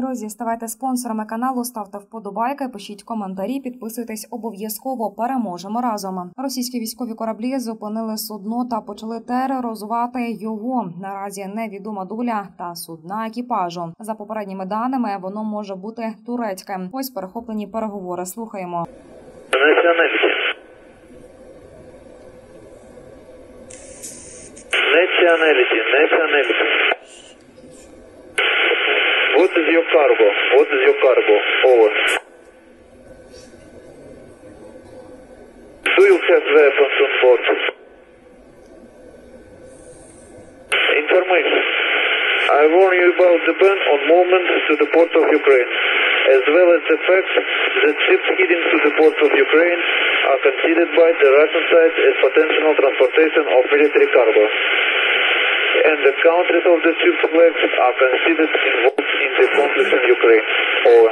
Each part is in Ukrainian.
Друзі, ставайте спонсорами каналу, ставте вподобайки, пишіть коментарі, підписуйтесь обов'язково. Переможемо разом. Російські військові кораблі зупинили судно та почали тероризувати його. Наразі невідома доля та судна екіпажу. За попередніми даними, воно може бути турецьке. Ось перехоплені переговори. Слухаємо. Nationality. What is your cargo? Over. Do you have weapons on board? Information. I warn you about the ban on movement to the port of Ukraine, as well as the fact that ships heading to the ports of Ukraine are considered by the Russian side as potential transportation of military cargo. And the countries of the ship's flags are considered involved in the conflict in Ukraine. Over.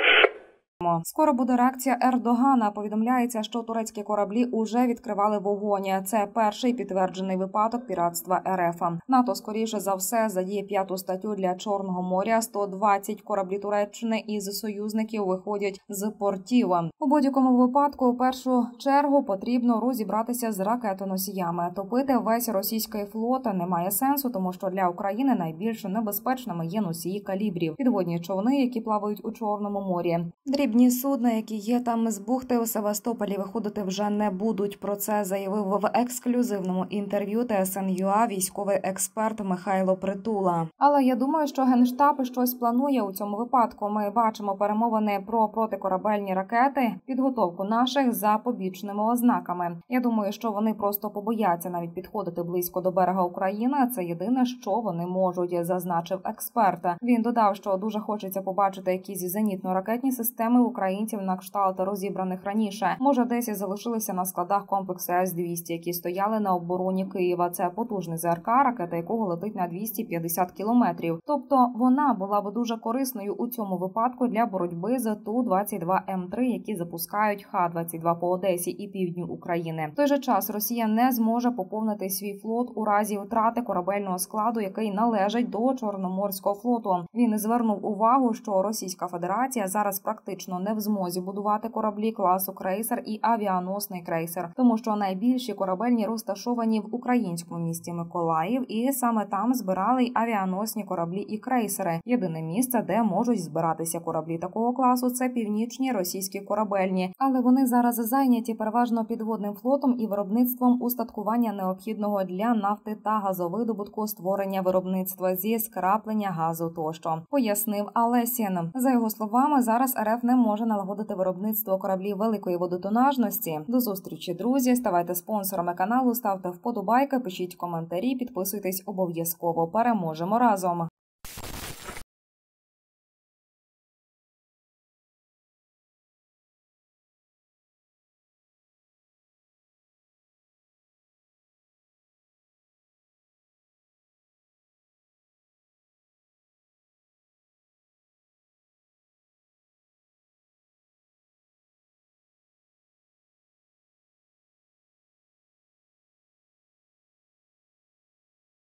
Скоро буде реакція Ердогана. Повідомляється, що турецькі кораблі уже відкривали вогонь. Це перший підтверджений випадок піратства РФ. НАТО, скоріше за все, задіє 5-ту статтю для Чорного моря. 120 кораблів Туреччини із союзників виходять з портів. У будь-якому випадку, у першу чергу, потрібно розібратися з ракетоносіями. Топити весь російський флот немає сенсу, тому що для України найбільш небезпечними є носії калібрів. Підводні човни, які плавають у Чорному морі. Дрібні судна, які є там з бухти у Севастополі, виходити вже не будуть. Про це заявив в ексклюзивному інтерв'ю ТСН.ЮА військовий експерт Михайло Притула. Але я думаю, що Генштаб щось планує у цьому випадку. Ми бачимо перемовини про протикорабельні ракети, підготовку наших за побічними ознаками. Я думаю, що вони просто побояться навіть підходити близько до берега України. Це єдине, що вони можуть, зазначив експерт. Він додав, що дуже хочеться побачити якісь зенітно-ракетні системи українців на кшталт розібраних раніше. Може, десь залишилися на складах комплексу С-200, які стояли на обороні Києва. Це потужний ЗРК, ракета якого летить на 250 кілометрів. Тобто вона була б дуже корисною у цьому випадку для боротьби з Ту-22М3, які запускають Х-22 по Одесі і півдню України. В той же час Росія не зможе поповнити свій флот у разі втрати корабельного складу, який належить до Чорноморського флоту. Він звернув увагу, що Російська Федерація зараз практично не в змозі будувати кораблі класу крейсер і авіаносний крейсер, тому що найбільші корабельні розташовані в українському місті Миколаїв, і саме там збирали й авіаносні кораблі і крейсери. Єдине місце, де можуть збиратися кораблі такого класу, це північні російські корабельні, але вони зараз зайняті переважно підводним флотом і виробництвом устаткування необхідного для нафти та газовидобутку, створення виробництва зі скраплення газу тощо, пояснив Алесін. За його словами, зараз РФ не може налагодити виробництво кораблів великої водотонажності. До зустрічі, друзі. Ставайте спонсорами каналу, ставте вподобайки, пишіть коментарі, підписуйтесь обов'язково. Переможемо разом.